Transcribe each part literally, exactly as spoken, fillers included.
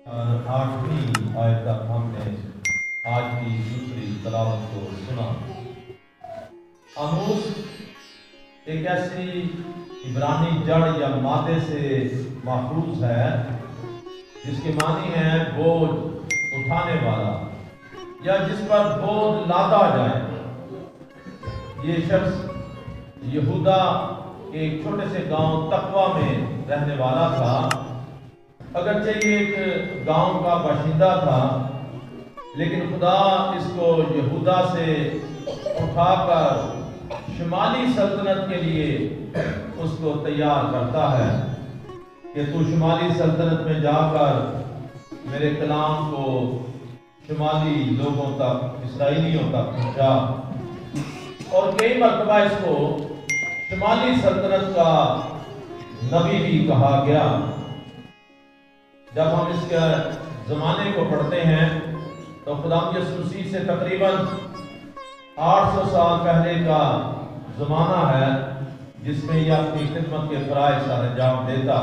आठवीं आयत तक हमने आज की दूसरी तलावत को सुना। आमोस एक ऐसी इब्रानी जड़ या मादे से माखूज है जिसके मानी है बोझ उठाने वाला या जिस पर बोझ लादा जाए। ये शख्स यहूदा के एक छोटे से गांव तकवा में रहने वाला था। अगरचे ये एक गांव का बाशिंदा था, लेकिन खुदा इसको यहूदा से उठाकर शुमाली सल्तनत के लिए उसको तैयार करता है कि तू शुमाली सल्तनत में जाकर मेरे कलाम को शुमाली लोगों तक, इसराइलियों तक पहुंचा। और कई मरतबा इसको शुमाली सल्तनत का नबी भी कहा गया। जब हम इसके ज़माने को पढ़ते हैं तो खुदा यसू मसीह से तकरीबन आठ सौ साल पहले का ज़माना है जिसमें यह अपनी खिदमत के फ़राइज़ का अंजाम देता।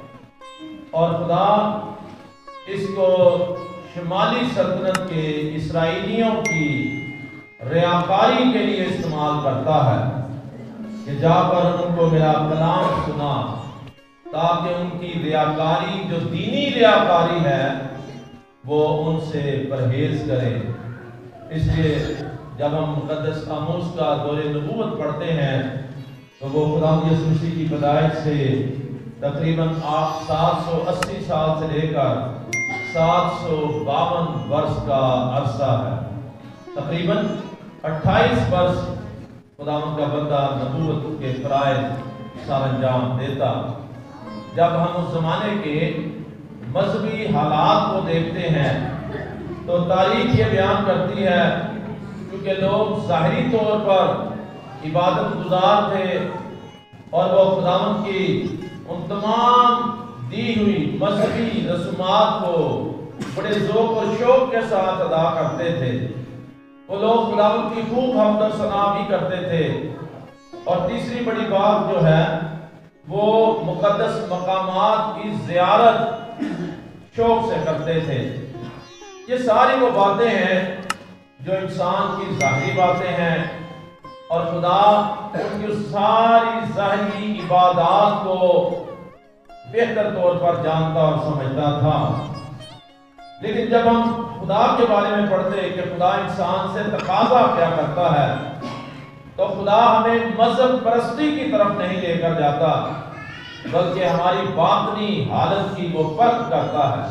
और खुदा इसको शुमाली सल्तनत के इसराइलियों की रियाकारी के लिए इस्तेमाल करता है कि जाकर उनको मेरा कलाम सुना, ताकि उनकी रियाकारी जो दीनी रियाकारी है वो उनसे परहेज करें। इसलिए जब हम मुक़द्दस आमोस का दौरे नबूवत पढ़ते हैं तो वो खुदा यसू मसीह की पैदाइश से तकरीबन सात सौ अस्सी साल से लेकर सात सौ बावन वर्ष का अरसा है। तकरीबन अट्ठाईस वर्ष खुदा का बंदा नबूवत के फ़राइज़ सर अंजाम देता। जब हम उस ज़माने के मजहबी हालात को देखते हैं तो तारीख ये बयान करती है क्योंकि लोग ज़ाहिरी तौर पर इबादत गुजार थे और वो खुदावंद की उन तमाम दी हुई मजहबी रसूमात को बड़े ज़ौक़ और शौक़ के साथ अदा करते थे। वो लोग खुदावंद की खूब हमद और सना भी करते थे। और तीसरी बड़ी बात जो है वो मुक़द्दस मकामात की ज़ियारत शौक़ से करते थे। ये सारी वो बातें हैं जो इंसान की ज़ाहिरी बातें हैं और खुदा उनकी सारी ज़ाहिरी इबादत को बेहतर तौर पर जानता और समझता था। लेकिन जब हम खुदा के बारे में पढ़ते हैं कि खुदा इंसान से तकाज़ा क्या करता है तो खुदा हमें मजहब परस्ती की तरफ नहीं लेकर जाता, बल्कि हमारी बातनी हालत की वो परख करता है।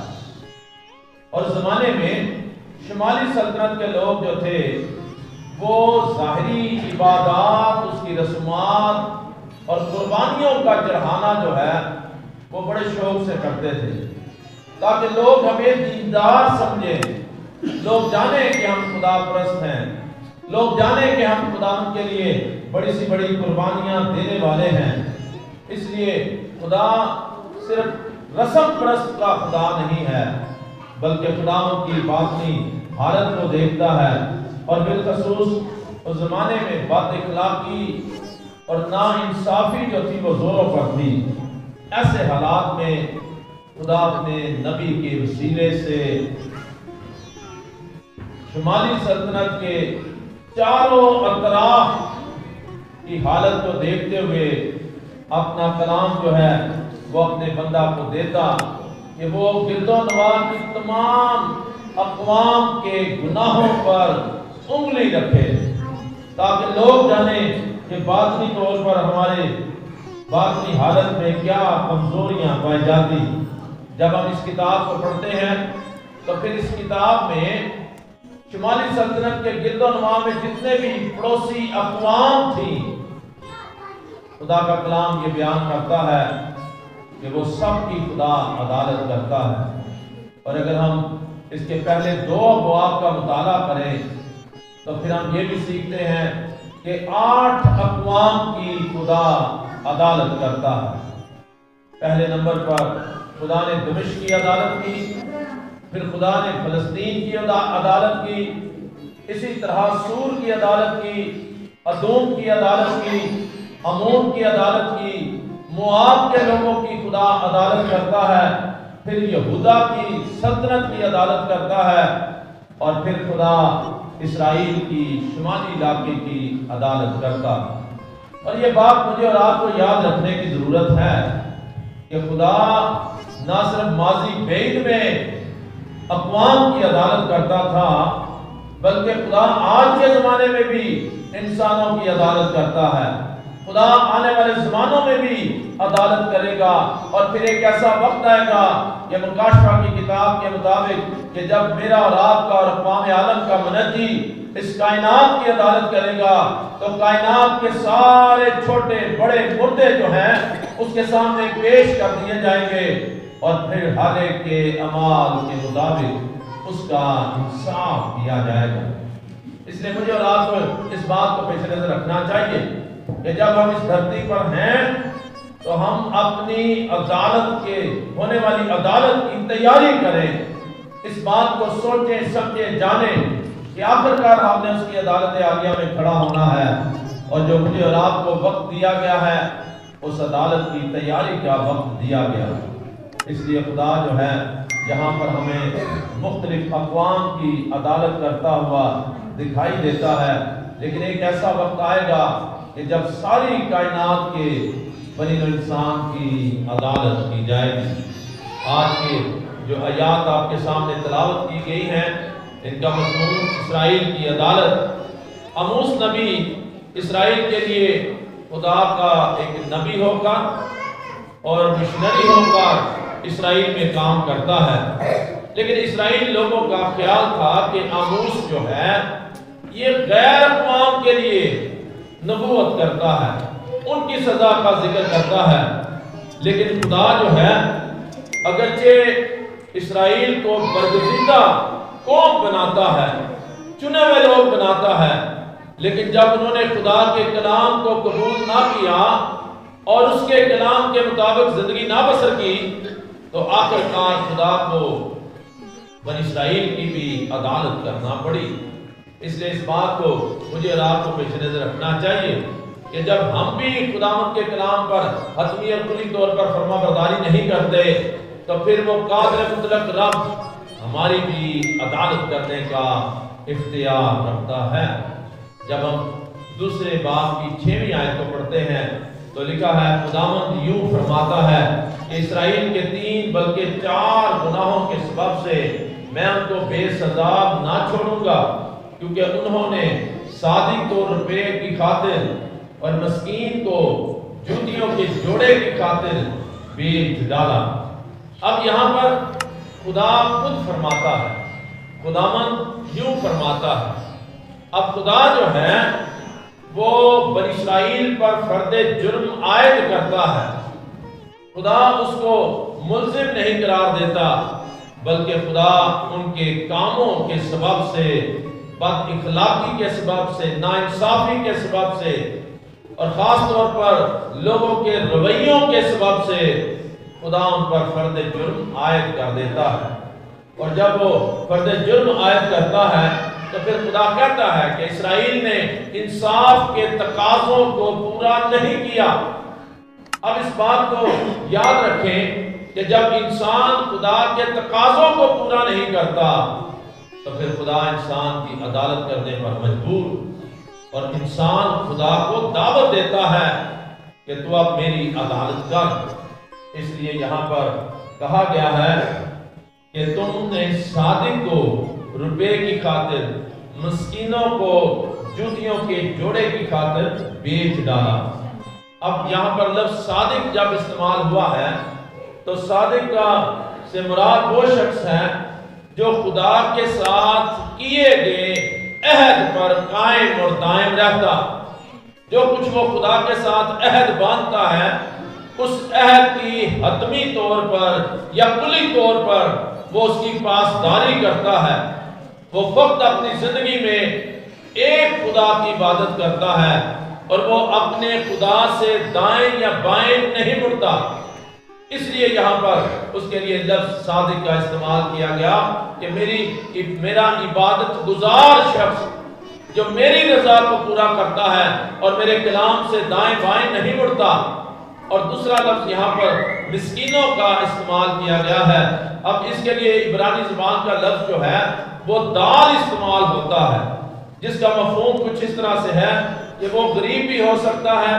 और ज़माने में शुमाली सल्तनत के लोग जो थे वो ज़ाहिरी इबादत, उसकी रस्मात और कुर्बानियों का चढ़ाना जो है वो बड़े शौक से करते थे, ताकि लोग हमें दीनदार समझें, लोग जाने कि हम खुदा परस्त हैं, लोग जाने कि हम खुदा के लिए बड़ी सी बड़ी कुर्बानियां देने वाले हैं। इसलिए खुदा सिर्फ रस्म परस्त का खुदा नहीं है, बल्कि खुदा की बातनी हालत को देखता है। और बिलखसूस उस ज़माने में बात इखलाकी और नाइंसाफ़ी जो थी वो ज़ोरों पर थी। ऐसे हालात में खुदा अपने नबी के वसीले से शुमाली सल्तनत के चारों अतराफ की हालत को देखते हुए अपना कलाम जो है वो अपने बंदा को देता कि वो गिरदो नवाह की तमाम अक़वाम के गुनाहों पर उंगली रखे, ताकि लोग जाने कि बातनी तौर पर हमारे बातनी हालत में क्या कमजोरियां पाई जाती। जब हम इस किताब को पढ़ते हैं तो फिर इस किताब में शुमाली सल्तनत के गिरदोनवा में जितने भी पड़ोसी अक़वाम थी, खुदा का कलाम ये बयान करता है कि वो सब की खुदा अदालत करता है। और अगर हम इसके पहले दो अबवाब का मुताला करें तो फिर हम ये भी सीखते हैं कि आठ अक़वाम की खुदा अदालत करता है। पहले नंबर पर खुदा ने दमिश्क की अदालत की, फिर खुदा ने फ़लस्तीन की अदालत की, इसी तरह सूर की अदालत की, अदोम की अदालत की, अमोन की अदालत की, मुआब के लोगों की खुदा अदालत करता है। پھر یہودا کی سلطنت کی عدالت کرتا ہے، اور پھر خدا اسرائیل کی شمالی علاقے کی عدالت کرتا ہے۔ اور یہ بات مجھے اور آپ کو یاد رکھنے کی ضرورت ہے کہ خدا نہ صرف ماضی بعید میں اقوام کی عدالت کرتا تھا، بلکہ خدا آج کے زمانے میں بھی انسانوں کی عدالت کرتا ہے۔ خدا آنے والے زمانوں میں بھی عدالت کرے گا، اور پھر ایک ایسا وقت آئے گا کہ مکاشفہ کی کتاب کے مطابق کہ جب میرا اور آپ کا اور اقوام عالم کا منجی اس کائنات کی عدالت کرے گا، تو کائنات کے سارے چھوٹے بڑے مردے جو ہیں اس کے سامنے پیش کر دیے جائیں گے، اور پھر ہر ایک کے اعمال کے مطابق اس کا انصاف کیا جائے گا۔ اس لیے مجھے اور آپ کو اس بات کو پیش نظر رکھنا چاہیے کہ جب ہم اس دھرتی پر ہیں تو ہم اپنی عدالت کے ہونے والی عدالت کی تیاری کریں، اس بات کو سوچیں سمجھیں جانیں کہ آخرکار ہم نے اس کی عدالت عالیہ میں کھڑا ہونا ہے، اور جو مجھے اور آپ کو وقت دیا گیا ہے اس عدالت کی تیاری کا وقت دیا گیا ہے۔ اس لیے خدا جو ہے یہاں پر ہمیں مختلف اقوام کی عدالت کرتا ہوا دکھائی دیتا ہے، لیکن ایک ایسا وقت آئے گا کہ جب ساری کائنات کے بنی انسان کی عدالت کی جائے گی۔ آج کے جو آیات آپ کے سامنے تلاوت کی گئی ہیں ان کا مضمون اسرائیل کی عدالت۔ آموس نبی اسرائیل کے لیے خدا کا ایک نبی ہو کر اور مشنری ہو کر اسرائیل میں کام کرتا ہے، لیکن اسرائیل لوگوں کا خیال تھا کہ آموس جو ہے یہ غیر اقوام کے لیے نبوت کرتا ہے، ان کی سزا کا ذکر کرتا ہے، لیکن خدا جو ہے اگرچہ اسرائیل کو برگزیدہ قوم بناتا ہے، چنے ہوئے لوگ بناتا ہے، لیکن جب انہوں نے خدا کے کلام کو قبول نہ کیا اور اس کے کلام کے مطابق زندگی نہ بسر کی، تو آخرکار خدا کو بنی اسرائیل کی بھی عدالت کرنا پڑی۔ اس لیے اس بات کو مجھے اور آپ کو پیش نظر رکھنا چاہیے کہ جب ہم بھی خداوند کے کلام پر حتمی اور کلی طور پر فرما برداری نہیں کرتے تو پھر وہ قادر مطلق رب ہماری بھی عدالت کرنے کا اختیار رکھتا ہے۔ جب ہم دوسرے باب کی چھویں آیت کو پڑھتے ہیں تو لکھا ہے خداوند یوں فرماتا ہے کہ اسرائیل کے تین بلکہ چار گناہوں کے سبب سے میں ان کو بے سزا نہ چھوڑوں گا، کیونکہ انہوں نے صادق کو روپے کی خاطر اور مسکین کو جوتیوں کے جوڑے کی خاطر بیچ ڈالا۔ اب یہاں پر خدا خود فرماتا ہے، خداوند یوں فرماتا ہے۔ اب خدا جو ہے وہ بنی اسرائیل پر فرد جرم عائد کرتا ہے، خدا اس کو ملزم نہیں قرار دیتا، بلکہ خدا ان کے کاموں کے سبب سے، بد اخلاقی کے سبب سے، ناانصافی کے سبب سے، اور خاص طور پر لوگوں کے رویوں کے سبب سے خدا ان پر فرد جرم عائد کر دیتا ہے۔ اور جب وہ فرد جرم عائد کرتا ہے تو پھر خدا کہتا ہے کہ اسرائیل نے انصاف کے تقاضوں کو پورا نہیں کیا۔ اب اس بات کو یاد رکھیں کہ جب انسان خدا کے تقاضوں کو پورا نہیں کرتا تو پھر خدا انسان کی عدالت کرنے پر مجبور، اور انسان خدا کو دعوت دیتا ہے کہ تو اب میری عدالت کر۔ اس لیے یہاں پر کہا گیا ہے کہ تم نے صادق کو روپے کی خاطر، مسکینوں کو جوتیوں کے جوڑے کی خاطر بیچ ڈالا۔ اب یہاں پر لفظ صادق جب استعمال ہوا ہے تو صادق کا سے مراد وہ شخص ہے جو خدا کے ساتھ کیے گئے عہد پر قائم اور دائم رہتا، جو کچھ وہ خدا کے ساتھ عہد باندھتا ہے اس عہد کی حتمی طور پر یا کلی طور پر وہ اس کی پاسداری کرتا ہے۔ وہ وقت اپنی زندگی میں ایک خدا کی عبادت کرتا ہے اور وہ اپنے خدا سے دائیں یا بائیں نہیں مڑتا۔ اس لیے یہاں پر اس کے لیے لفظ صادق کا استعمال کیا گیا کہ میری میرا عبادت گزار شخص جو میری رضا کو پورا کرتا ہے اور میرے کلام سے دائیں بائیں نہیں مڑتا، اور دوسرا لفظ یہاں پر مسکینوں کا استعمال کیا گیا ہے۔ اب اس کے لیے عبرانی زبان کا لفظ جو ہے وہ دال استعمال ہوتا ہے، جس کا مفہوم کچھ اس طرح سے ہے کہ وہ غریب بھی ہو سکتا ہے،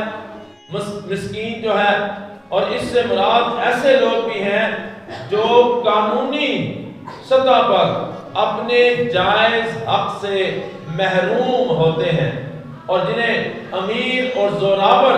مسکین جو ہے، اور اس سے مراد ایسے لوگ بھی ہیں جو قانونی سطح پر اپنے جائز حق سے محروم ہوتے ہیں اور جنہیں امیر اور زوراور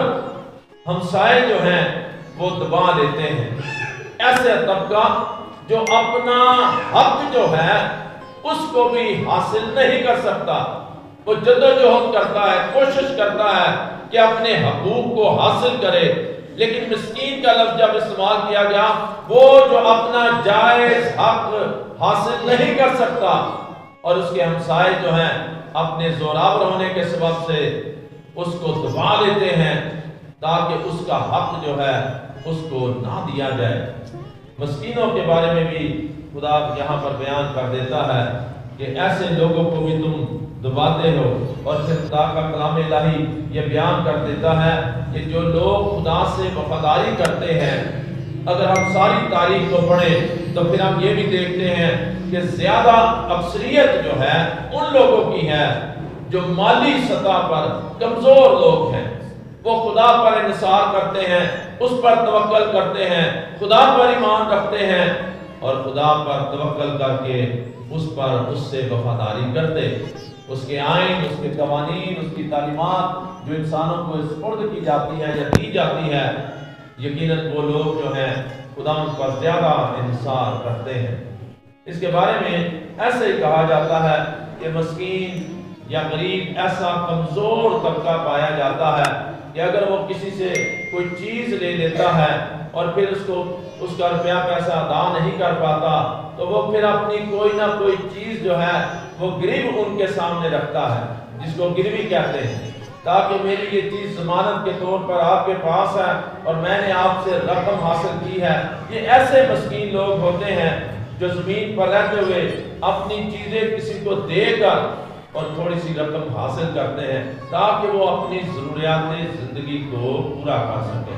ہمسائے جو ہیں وہ دبا لیتے ہیں۔ ایسے طبقہ جو اپنا حق جو ہے اس کو بھی حاصل نہیں کر سکتا، وہ جدوجہد کرتا ہے، کوشش کرتا ہے کہ اپنے حقوق کو حاصل کرے، لیکن مسکین کا لفظ جب استعمال کیا گیا وہ جو اپنا جائز حق حاصل نہیں کر سکتا اور اس کے ہمسائے جو ہیں اپنے زوراور ہونے کے سبب سے اس کو دبا لیتے ہیں تاکہ اس کا حق جو ہے اس کو نہ دیا جائے۔ مسکینوں کے بارے میں بھی خدا یہاں پر بیان کر دیتا ہے کہ ایسے لوگوں کو بھی تم دباتے ہو، اور پھر خدا کا کلام الہی یہ بیان کر دیتا ہے کہ جو لوگ خدا سے وفاداری کرتے ہیں، اگر ہم ساری تاریخ کو پڑھیں تو پھر ہم یہ بھی دیکھتے ہیں کہ زیادہ اکثریت جو ہے ان لوگوں کی ہے جو مالی سطح پر کمزور لوگ ہیں، وہ خدا پر انحصار کرتے ہیں، اس پر توکل کرتے ہیں، خدا پر ایمان رکھتے ہیں اور خدا پر توکل کر کے اس پر اس سے وفاداری کرتے، اس کے آئین، اس کے قوانین، اس کی تعلیمات جو انسانوں کو سپرد کی جاتی ہے یا دی جاتی ہے، یقیناً وہ لوگ جو ہیں خدا ان پر زیادہ انحصار کرتے ہیں۔ اس کے بارے میں ایسے ہی کہا جاتا ہے کہ مسکین یا غریب ایسا کمزور طبقہ پایا جاتا ہے کہ اگر وہ کسی سے کوئی چیز لے لیتا ہے اور پھر اس کو اس کا روپیہ پیسہ ادا نہیں کر پاتا تو وہ پھر اپنی کوئی نہ کوئی چیز جو ہے وہ گریو ان کے سامنے رکھتا ہے، جس کو گروی کہتے ہیں، تاکہ میری یہ چیز ضمانت کے طور پر آپ کے پاس ہے اور میں نے آپ سے رقم حاصل کی ہے۔ یہ ایسے مسکین لوگ ہوتے ہیں جو زمین پر رہتے ہوئے اپنی چیزیں کسی کو دے کر اور تھوڑی سی رقم حاصل کرتے ہیں تاکہ وہ اپنی ضروریات زندگی کو پورا کر سکیں۔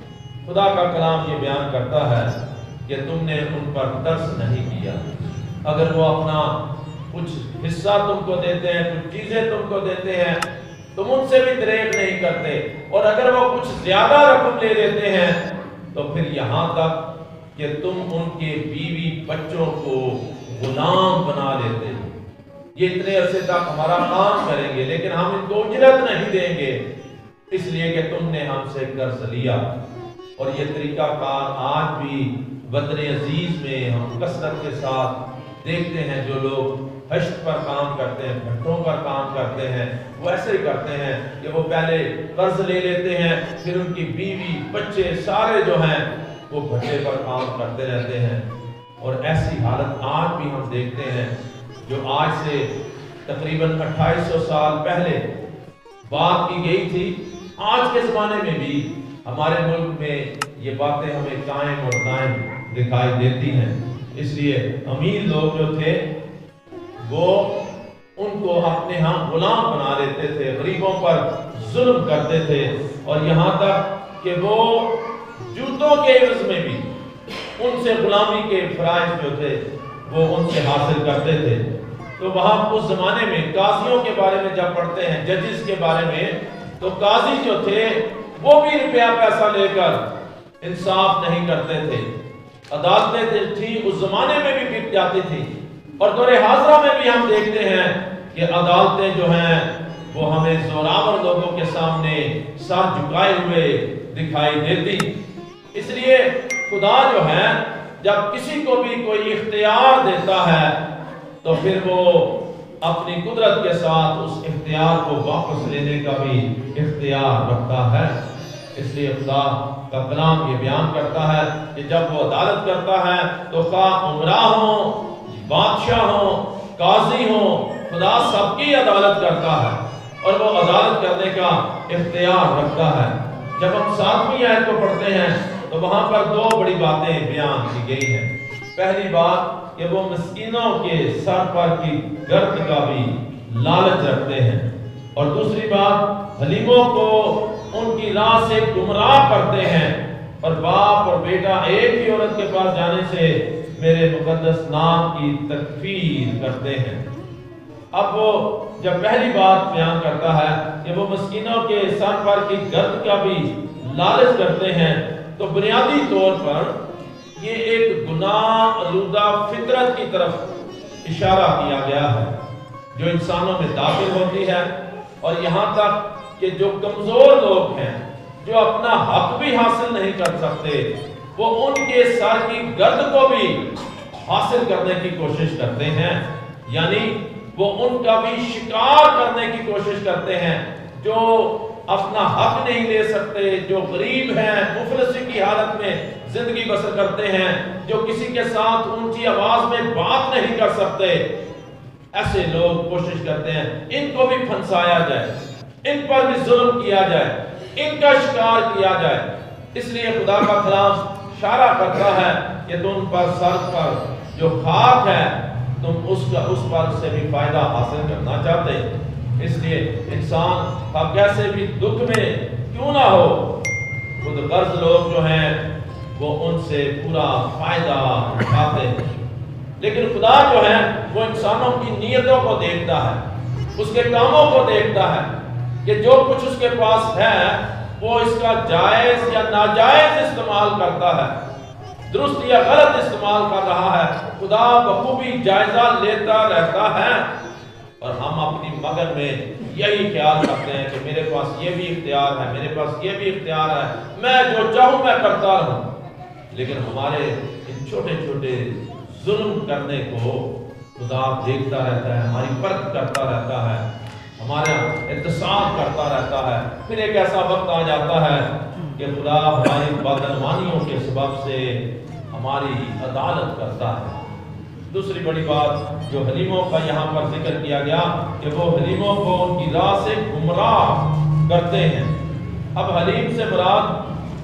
خدا کا کلام یہ بیان کرتا ہے کہ تم نے ان پر ترس نہیں کیا۔ اگر وہ اپنا کچھ حصہ تم کو دیتے ہیں، کچھ چیزیں تم کو دیتے ہیں، تم ان سے بھی دریغ نہیں کرتے، اور اگر وہ کچھ زیادہ رقم لے لیتے ہیں تو پھر یہاں تک کہ تم ان کے بیوی بچوں کو غلام بنا لیتے ہو۔ یہ اتنے عرصے تک ہمارا کام کریں گے لیکن ہم ان کو اجرت نہیں دیں گے، اس لیے کہ تم نے ہم سے قرض لیا۔ اور یہ طریقہ کار آج بھی وطن عزیز میں ہم کثرت کے ساتھ دیکھتے ہیں۔ جو لوگ حشت پر کام کرتے ہیں، بھٹوں پر کام کرتے ہیں، وہ ایسے ہی کرتے ہیں کہ وہ پہلے قرض لے لیتے ہیں، پھر ان کی بیوی بچے سارے جو ہیں وہ بھٹے پر کام کرتے رہتے ہیں۔ اور ایسی حالت آج بھی ہم دیکھتے ہیں، جو آج سے تقریباً اٹھائیس سو سال پہلے بات کی گئی تھی، آج کے زمانے میں بھی ہمارے ملک میں یہ باتیں ہمیں قائم اور دائم دکھائی دیتی ہیں۔ اس لیے امیر لوگ جو تھے وہ ان کو اپنے ہاں غلام بنا لیتے تھے، غریبوں پر ظلم کرتے تھے، اور یہاں تک کہ وہ جوتوں کے عوض میں بھی ان سے غلامی کے فرائض جو تھے وہ ان سے حاصل کرتے تھے۔ تو وہاں اس زمانے میں قاضیوں کے بارے میں جب پڑھتے ہیں، ججز کے بارے میں، تو قاضی جو تھے وہ بھی روپیہ پیسہ لے کر انصاف نہیں کرتے تھے۔ عدالتیں تھیں اس زمانے میں بھی بک جاتی تھی، اور دور حاضرہ میں بھی ہم دیکھتے ہیں کہ عدالتیں جو ہیں وہ ہمیں زوراور لوگوں کے سامنے سر جھکائے ہوئے دکھائی دیتی۔ اس لیے خدا جو ہے جب کسی کو بھی کوئی اختیار دیتا ہے تو پھر وہ اپنی قدرت کے ساتھ اس اختیار کو واپس لینے کا بھی اختیار رکھتا ہے۔ اس لیے خدا کا کلام یہ بیان کرتا ہے کہ جب وہ عدالت کرتا ہے تو خواہ عمرہ ہوں، بادشاہ ہوں، قاضی ہوں، خدا سب کی عدالت کرتا ہے اور وہ عدالت کرنے کا اختیار رکھتا ہے۔ جب ہم ساتویں آیت کو پڑھتے ہیں تو وہاں پر دو بڑی باتیں بیان کی گئی ہیں۔ پہلی بات کہ وہ مسکینوں کے سر پر کی گرد کا بھی لالچ رکھتے ہیں، اور دوسری بات حلیموں کو ان کی راہ سے گمراہ کرتے ہیں، اور باپ اور بیٹا ایک ہی عورت کے پاس جانے سے میرے مقدس نام کی تکفیر کرتے ہیں۔ اب وہ جب پہلی بات بیان کرتا ہے کہ وہ مسکینوں کے سر پر کی گرد کا بھی لالچ کرتے ہیں، تو بنیادی طور پر یہ ایک گناہ آلودہ فطرت کی طرف اشارہ کیا گیا ہے جو انسانوں میں داخل ہوتی ہے، اور یہاں تک کہ جو کمزور لوگ ہیں جو اپنا حق بھی حاصل نہیں کر سکتے، وہ ان کے سر کی گرد کو بھی حاصل کرنے کی کوشش کرتے ہیں، یعنی وہ ان کا بھی شکار کرنے کی کوشش کرتے ہیں جو اپنا حق نہیں لے سکتے، جو غریب ہیں، مفلسی کی حالت میں زندگی بسر کرتے ہیں، جو کسی کے ساتھ اونچی آواز میں بات نہیں کر سکتے۔ ایسے لوگ کوشش کرتے ہیں ان کو بھی پھنسایا جائے، ان پر بھی ظلم کیا جائے، ان کا شکار کیا جائے۔ اس لیے خدا کا کلام اشارہ کرتا ہے کہ تم پر سر پر جو خاک ہے تم اس کا اس پر سے بھی فائدہ حاصل کرنا چاہتے ہیں۔ اس لیے انسان اب کیسے بھی دکھ میں کیوں نہ ہو، خود غرض لوگ جو ہیں وہ ان سے پورا فائدہ اٹھاتے ہیں، لیکن خدا جو ہے وہ انسانوں کی نیتوں کو دیکھتا ہے، اس کے کاموں کو دیکھتا ہے کہ جو کچھ اس کے پاس ہے وہ اس کا جائز یا ناجائز استعمال کرتا ہے، درست یا غلط استعمال کر رہا ہے۔ خدا بخوبی جائزہ لیتا رہتا ہے، اور ہم اپنی مگر میں یہی خیال کرتے ہیں کہ میرے پاس یہ بھی اختیار ہے، میرے پاس یہ بھی اختیار ہے، میں جو چاہوں میں کرتا رہوں۔ لیکن ہمارے ان چھوٹے چھوٹے ظلم کرنے کو خدا دیکھتا رہتا ہے، ہماری پرکھ کرتا رہتا ہے، ہمارا احتساب کرتا رہتا ہے۔ پھر ایک ایسا وقت آ جاتا ہے کہ خدا ہماری بدعنوانیوں کے سبب سے ہماری عدالت کرتا ہے۔ دوسری بڑی بات جو حلیموں کا یہاں پر ذکر کیا گیا کہ وہ حلیموں کو ان کی راہ سے گمراہ کرتے ہیں۔ اب حلیم سے مراد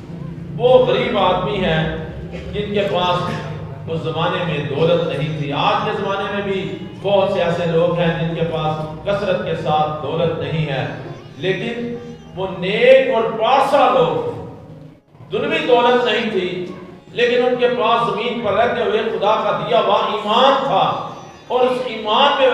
وہ غریب آدمی ہیں جن کے پاس اس زمانے میں دولت نہیں تھی۔ آج کے زمانے میں بھی بہت سے ایسے لوگ ہیں جن کے پاس کثرت کے ساتھ دولت نہیں ہے، لیکن وہ نیک اور پارسا لوگ، دنیوی دولت نہیں تھی لیکن ان کے پاس زمین پر رہتے ہوئے خدا کا دیا ہوا ایمان تھا، اور اس ایمان میں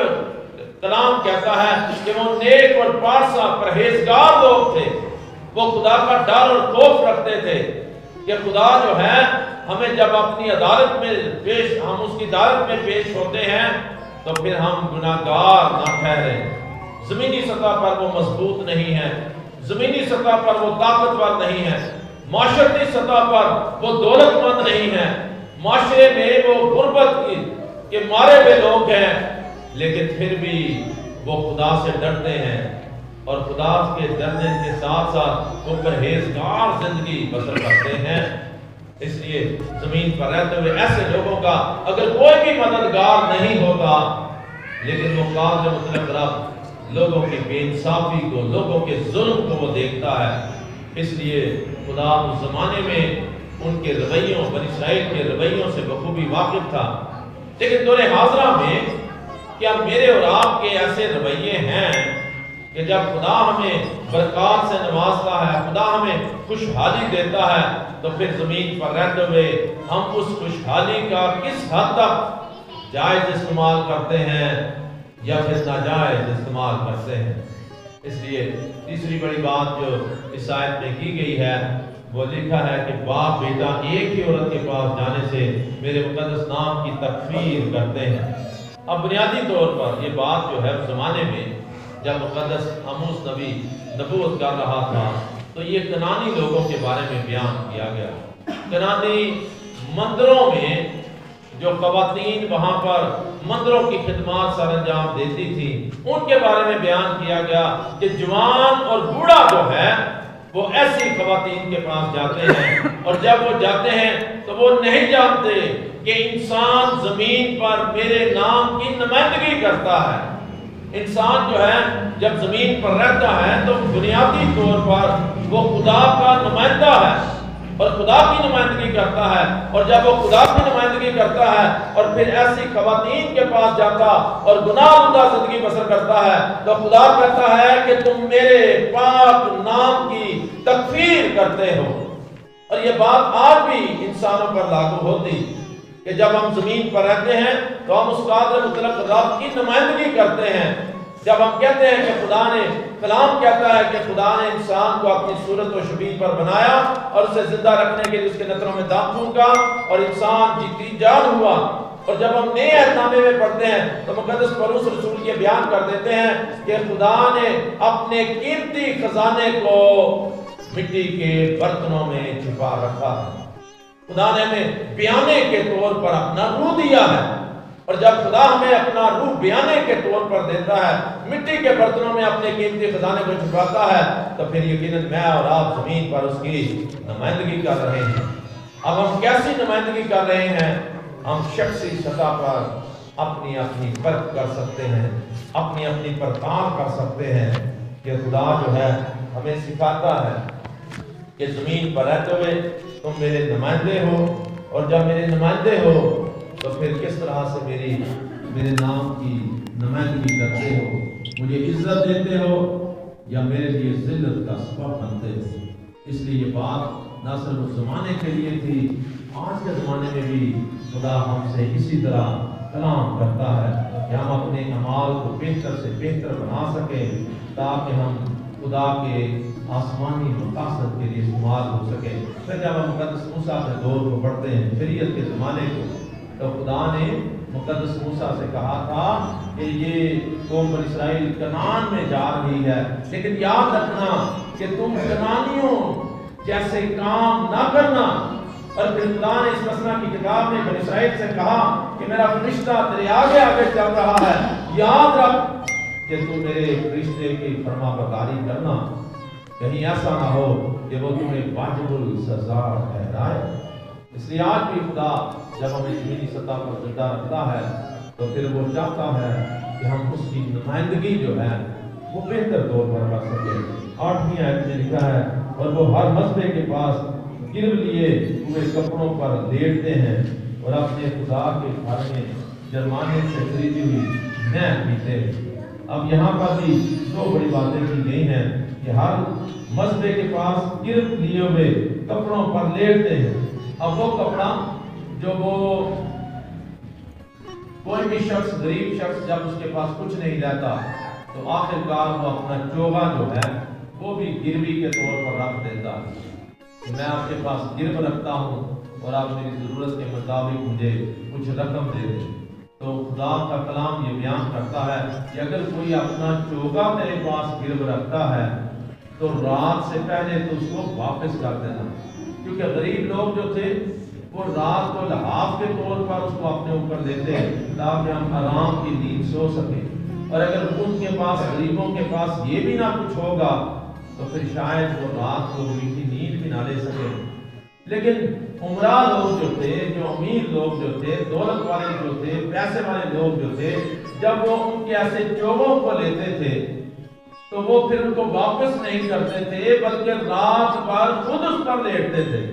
کلام کہتا ہے کہ وہ نیک اور پارسا پرہیزگار لوگ تھے، وہ خدا کا ڈر اور خوف رکھتے تھے کہ خدا جو ہے ہمیں جب اپنی عدالت میں پیش ہم اس کی عدالت میں پیش ہوتے ہیں تو پھر ہم گناہگار نہ ٹھہرے۔ زمینی سطح پر وہ مضبوط نہیں ہے، زمینی سطح پر وہ طاقتور نہیں ہے، معاشرتی سطح پر وہ دولت مند نہیں ہے، معاشرے میں وہ غربت کے مارے ہوئے لوگ ہیں، لیکن پھر بھی وہ خدا سے ڈرتے ہیں، اور خدا کے ڈرنے کے ساتھ ساتھ وہ پرہیزگار زندگی بسر کرتے ہیں۔ اس لیے زمین پر رہتے ہوئے ایسے لوگوں کا اگر کوئی بھی مددگار نہیں ہوگا، لیکن وہ قادر مطلق رب لوگوں کی بے انصافی کو، لوگوں کے ظلم کو وہ دیکھتا ہے۔ اس لیے خدا اس زمانے میں ان کے رویوں، بنی اسرائیل کے رویوں سے بخوبی واقف تھا، لیکن دور حاضرہ میں کیا میرے اور آپ کے ایسے رویے ہیں کہ جب خدا ہمیں برکات سے نوازتا ہے، خدا ہمیں خوشحالی دیتا ہے، تو پھر زمین پر رہتے ہوئے ہم اس خوشحالی کا کس حد تک جائز استعمال کرتے ہیں یا پھر ناجائز استعمال کرتے ہیں۔ اس لیے تیسری بڑی بات جو اس آیت میں کی گئی ہے وہ لکھا ہے کہ باپ بیٹا ایک ہی عورت کے پاس جانے سے میرے مقدس نام کی تکفیر کرتے ہیں۔ اب بنیادی طور پر یہ بات جو ہے اس زمانے میں جب مقدس آموس نبی نبوت کر رہا تھا تو یہ کنانی لوگوں کے بارے میں بیان کیا گیا۔ کنانی مندروں میں جو خواتین وہاں پر مندروں کی خدمات سر انجام دیتی تھی ان کے بارے میں بیان کیا گیا کہ جوان اور بوڑھا جو ہے وہ ایسی خواتین کے پاس جاتے ہیں، اور جب وہ جاتے ہیں تو وہ نہیں جانتے کہ انسان زمین پر میرے نام کی نمائندگی کرتا ہے۔ انسان جو ہے جب زمین پر رہتا ہے تو بنیادی طور پر وہ خدا کا نمائندہ ہے، اور خدا کی نمائندگی کرتا ہے، اور جب وہ خدا کی نمائندگی کرتا ہے اور پھر ایسی خواتین کے پاس جاتا اور گناہ آلودہ زندگی بسر کرتا ہے، تو خدا کہتا ہے کہ تم میرے پاک نام کی تکفیر کرتے ہو۔ اور یہ بات آج بھی انسانوں پر لاگو ہوتی کہ جب ہم زمین پر رہتے ہیں تو ہم اس قادر مطلق رب کی نمائندگی کرتے ہیں۔ جب ہم کہتے ہیں کہ خدا نے، کلام کہتا ہے کہ خدا نے انسان کو اپنی صورت و شبیہ پر بنایا اور اسے زندہ رکھنے کے لیے اس کے نتنوں میں دم پھونکا اور انسان جیتی جان ہوا۔ اور جب ہم نئے عہد نامے میں پڑھتے ہیں تو مقدس پولس رسول یہ بیان کر دیتے ہیں کہ خدا نے اپنے قیمتی خزانے کو مٹی کے برتنوں میں چھپا رکھا ہے۔ خدا نے ہمیں بیانے کے طور پر اپنا روح دیا ہے، اور جب خدا ہمیں اپنا روح بیانے کے طور پر دیتا ہے، مٹی کے برتنوں میں اپنے قیمتی خزانے کو چھپاتا ہے، تو پھر یقیناً میں اور آپ زمین پر اس کی نمائندگی کر رہے ہیں۔ اب ہم کیسی نمائندگی کر رہے ہیں؟ ہم شخصی سطح پر اپنی اپنی پرکھ کر سکتے ہیں، اپنی اپنی پرکھان کر سکتے ہیں کہ خدا جو ہے ہمیں سکھاتا ہے کہ زمین پر رہتے ہوئے تم میرے نمائندے ہو، اور جب میرے نمائندے ہو تو پھر کس طرح سے میری میرے نام کی نمائندگی کرتے ہو، مجھے عزت دیتے ہو یا میرے لیے ذلت کا سبب بنتے ہو۔ اس لیے یہ بات نہ صرف اس زمانے کے لیے تھی، آج کے زمانے میں بھی خدا ہم سے اسی طرح کلام کرتا ہے کہ ہم اپنے اعمال کو بہتر سے بہتر بنا سکیں تاکہ ہم خدا کے آسمانی مقاصد کے لیے استعمال ہو سکے۔ پھر جب ہم مقدس موسیٰ کے دور کو پڑھتے ہیں، شریعت کے زمانے کو، تو خدا نے مقدس موسیٰ سے کہا تھا کہ یہ قوم بنی اسرائیل کنعان میں جا رہی ہے، لیکن یاد رکھنا کہ تم کنعانیوں جیسے کام نہ کرنا۔ اور پھر خدا نے اس مسئلہ کی کتاب میں بنی اسرائیل سے کہا کہ میرا فرشتہ تیرے آگے آگے چل رہا ہے، یاد رکھ کہ تو میرے فرشتے کی فرما برداری کرنا، کہیں ایسا نہ ہو کہ وہ تمہیں واجب السزا ٹھہرائے۔ اس لیے آج بھی خدا جب ہمیں زمینی سطح پر زندہ رکھتا ہے تو پھر وہ چاہتا ہے کہ ہم اس کی نمائندگی جو ہے وہ بہتر طور پر کر سکیں۔ آٹھویں آیت میں لکھا ہے، اور وہ ہر مذبے کے پاس گرو لیے ہوئے کپڑوں پر لیٹتے ہیں اور اپنے خدا کے گھر میں جرمانے سے خریدی ہوئی مے پیتے ہیں۔ اب یہاں پر بھی دو بڑی باتیں کی گئی ہیں کہ ہر مذبے کے پاس گرفت لیے ہوئے کپڑوں پر لیٹتے ہیں۔ اب وہ کپڑا جو وہ کوئی بھی شخص، غریب شخص جب اس کے پاس کچھ نہیں رہتا تو آخر کار وہ اپنا چوغا جو ہے وہ بھی گروی کے طور پر رکھ دیتا ہے کہ میں آپ کے پاس گرو رکھتا ہوں اور آپ میری ضرورت کے مطابق مجھے کچھ رقم دے دیں۔ تو خدا کا کلام یہ بیان کرتا ہے کہ اگر کوئی اپنا چوغا تیرے پاس گرو رکھتا ہے تو رات سے پہلے تو اس کو واپس کر دینا، کیونکہ غریب لوگ جو تھے وہ رات کو لحاف کے طور پر اس کو اپنے اوپر دیتے تاکہ ہم آرام کی نیند سو سکیں، اور اگر ان کے پاس، غریبوں کے پاس یہ بھی نہ کچھ ہوگا تو پھر شاید وہ رات کو میٹھی نیند بھی نہ لے سکے۔ لیکن عمرہ لوگ جو تھے، جو امیر لوگ جو تھے، دولت والے جو تھے، پیسے والے لوگ جو تھے، جب وہ ان کے ایسے چوغوں کو لیتے تھے تو وہ پھر ان کو واپس نہیں کرتے تھے بلکہ رات بھر خود اس پر لیٹتے تھے،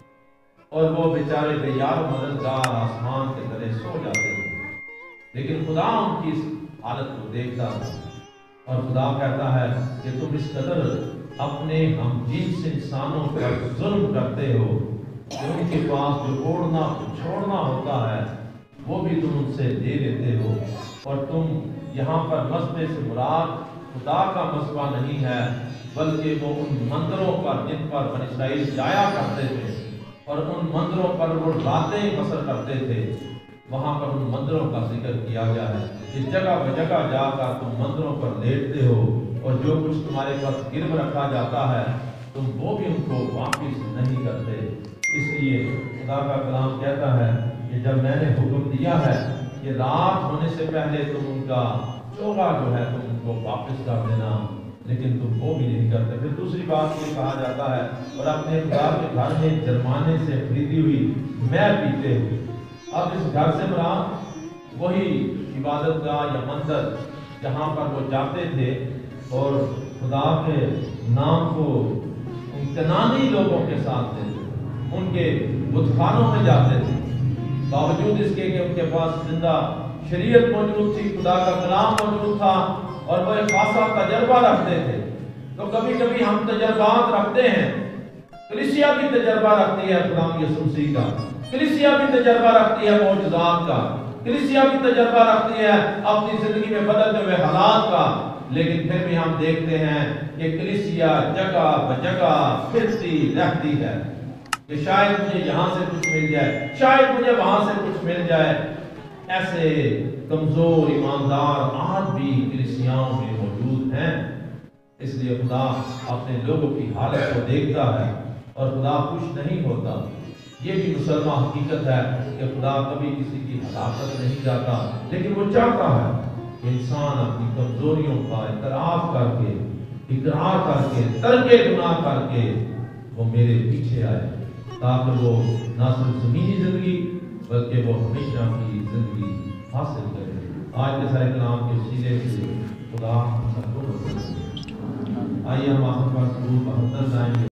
اور وہ بیچارے بے یار و مددگار آسمان کے تلے سو جاتے تھے۔ لیکن خدا ان کی اس حالت کو دیکھتا تھا، اور خدا کہتا ہے کہ تم اس قدر اپنے ہم جنس انسانوں پر ظلم کرتے ہو کہ ان کے پاس جو اوڑھنا چھوڑنا ہوتا ہے وہ بھی تم ان سے دے دیتے ہو، اور تم یہاں پر مذبے سے مراد خدا کا مذبح نہیں ہے بلکہ وہ ان مندروں پر جن پر بنی اسرائیل جایا کرتے تھے اور ان مندروں پر وہ راتیں بسر کرتے تھے، وہاں پر ان مندروں کا ذکر کیا گیا ہے کہ جگہ بہ جگہ جا کر تم مندروں پر لیٹتے ہو، اور جو کچھ تمہارے پاس گرو رکھا جاتا ہے تم وہ بھی ان کو واپس نہیں کرتے۔ اس لیے خدا کا کلام کہتا ہے کہ جب میں نے حکم دیا ہے کہ رات ہونے سے پہلے تم ان کا چوغا جو ہے تم ان کو واپس کر دینا، لیکن تم وہ بھی نہیں کرتے۔ پھر دوسری بات یہ کہا جاتا ہے، اور اپنے خدا کے گھر میں جرمانے سے خریدی ہوئی مے پیتے ہو۔ اب اس گھر سے مراد وہی عبادت گاہ یا مندر جہاں پر وہ جاتے تھے اور خدا کے نام کو ان کنعانی لوگوں کے ساتھ دیتے تھے۔ ان کے بت خانوں میں جاتے تھے، باوجود اس کے کہ ان کے پاس زندہ شریعت موجود تھی، خدا کا کلام موجود تھا اور وہ ایک خاصا تجربہ رکھتے تھے۔ تو کبھی کبھی ہم تجربات رکھتے ہیں، کلیسیا بھی تجربہ رکھتی ہے خدا یسوع مسیح کا، کلیسیا بھی تجربہ رکھتی ہے معجزات کا، کلیسیا بھی تجربہ رکھتی ہے اپنی زندگی میں بدلتے ہوئے حالات کا، لیکن پھر بھی ہم دیکھتے ہیں کہ کلیسیا جگہ بجگہ پھرتی رہتی ہے کہ شاید مجھے یہاں سے کچھ مل جائے، شاید مجھے وہاں سے کچھ مل جائے۔ ایسے کمزور ایماندار آج بھی کلیسیاؤں میں موجود ہیں۔ اس لیے خدا اپنے لوگوں کی حالت کو دیکھتا ہے اور خدا خوش نہیں ہوتا۔ یہ بھی مسلمان حقیقت ہے کہ خدا کبھی کسی کی ہلاکت نہیں چاہتا، لیکن وہ چاہتا ہے کہ انسان اپنی کمزوریوں کا اعتراف کر کے، اقرار کر کے، ترک گناہ کر کے وہ میرے پیچھے آئے، تاکہ وہ نہ صرف زمینی زندگی بلکہ وہ ہمیشہ کی زندگی حاصل کرے۔ آج کے سارے کلام کے وسیلے سے خدا ہم سب کو مدد کرے۔ آئیے ہم آخر پر ضرور بہتر جائیں گے۔